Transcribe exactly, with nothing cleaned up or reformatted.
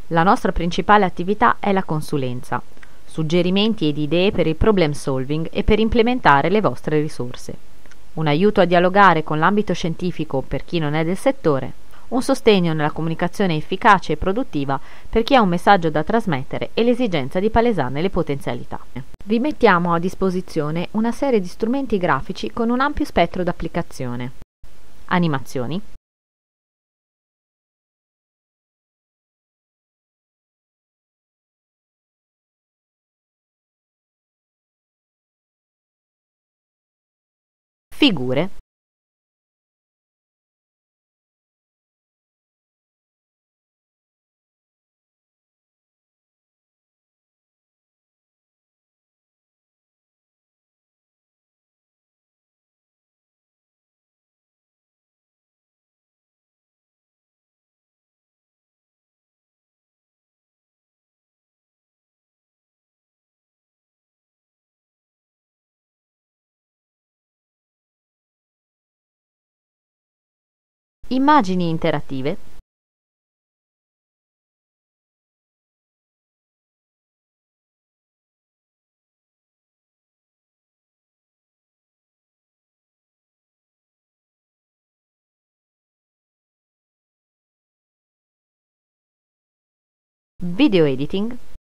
La nostra principale attività è la consulenza, suggerimenti ed idee per il problem solving e per implementare le vostre risorse, un aiuto a dialogare con l'ambito scientifico per chi non è del settore, un sostegno nella comunicazione efficace e produttiva per chi ha un messaggio da trasmettere e l'esigenza di palesarne le potenzialità. Vi mettiamo a disposizione una serie di strumenti grafici con un ampio spettro d'applicazione. Animazioni, figure, immagini interattive, video editing,